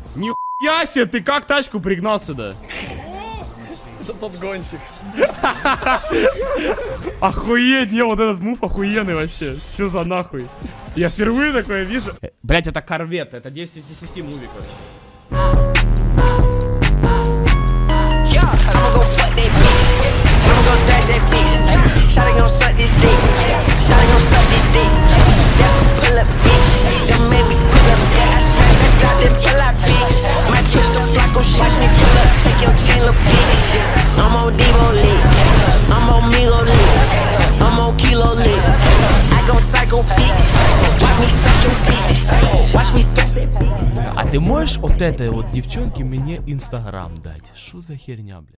Нихуя себе, ты как тачку пригнал сюда? Это тот гонщик. Охуеть, не, вот этот мув охуенный вообще. Что за нахуй? Я впервые такое вижу. Блять, это корвет, это 10 из 10 мувиков. А ты можешь от этой вот девчонки мне инстаграм дать? Что за херня, блядь?